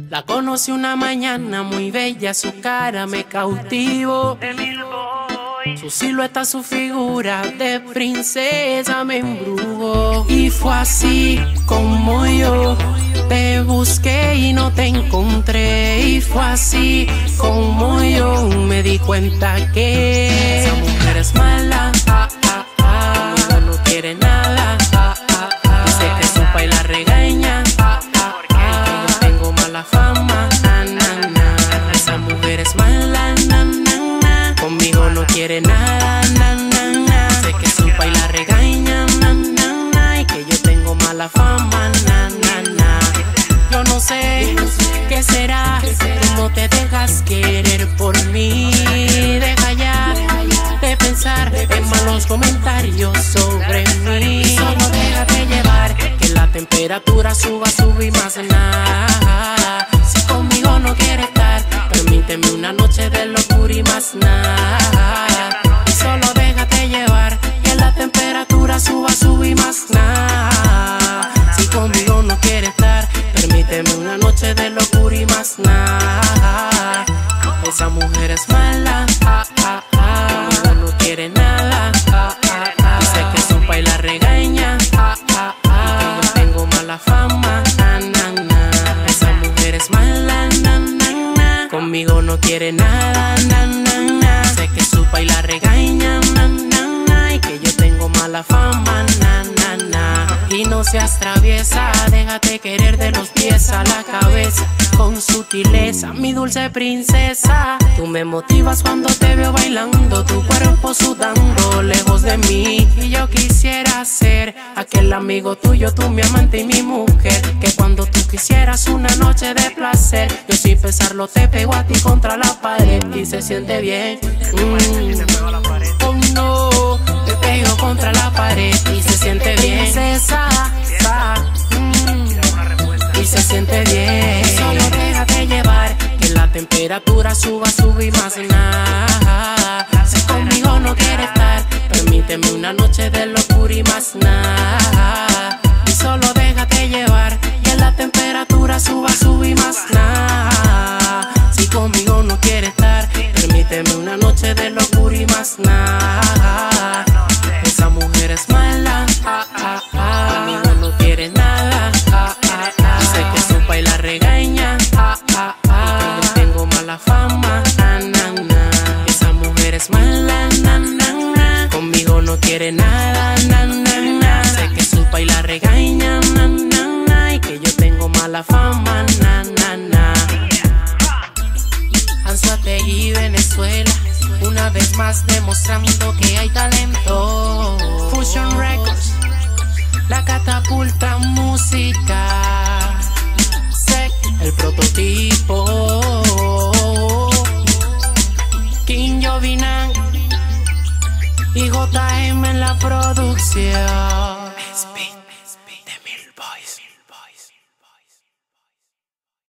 La conocí una mañana muy bella, su cara me cautivó. Su silueta, su figura de princesa me embrujó. Y fue así como yo te busqué y no te encontré. Y fue así como yo me di cuenta que esa mujer es mala, no quiere nada. Dice que su pai la regaña, porque yo tengo mala fama. Esa mujer es mala, conmigo no quiere nada. Sé que su pai la regaña, y que yo tengo mala fama. Yo no sé qué será, tú no te dejas querer por mí. Deja ya de pensar en malos comentarios sobre mí. Solo déjate llevar, que la temperatura suba y más nada. Si conmigo no quieres estar, permíteme una noche de locura y más nada. Y solo déjate llevar, que la temperatura suba y más nada. Si conmigo no quieres estar, permíteme una noche de locura y más nada. Esa mujer es mala, conmigo no quiere nada. Dice que su pai la regaña, y que yo tengo mala fama. Esa mujer es mala, conmigo no quiere nada. Sé que su pai la regaña, y que yo tengo mala fama. Y no seas traviesa, déjate querer de los pies a la cabeza. Con sutileza, mi dulce princesa, tú me motivas cuando te veo bailando, tu cuerpo sudando lejos de mí. Y yo quisiera ser aquel amigo tuyo, tú mi amante y mi mujer, que cuando tú quisieras una noche de placer, yo sin pensarlo te pego a ti contra la pared y se siente bien. Oh no, te pego contra la pared y se siente bien. Y se siente bien. Solo déjate llevar, que la temperatura suba y más nada. Si conmigo no quieres estar, permíteme una noche de locura y más nada. Y solo déjate llevar, que la temperatura suba y más nada. Si conmigo no quieres estar, permíteme una noche de locura y más nada. Esa mujer es mala, conmigo no quiere nada. Dice que su pai la regaña, y que yo tengo mala fama. Esa mujer es mala, conmigo no quiere nada. Sé que su pai la regaña, y que yo tengo mala fama. Anzoátegui, Venezuela, una vez más demostrando que hay talento. Fusion Records, la catapulta música. Sec, el prototipo. King Jovinan y JM en la producción.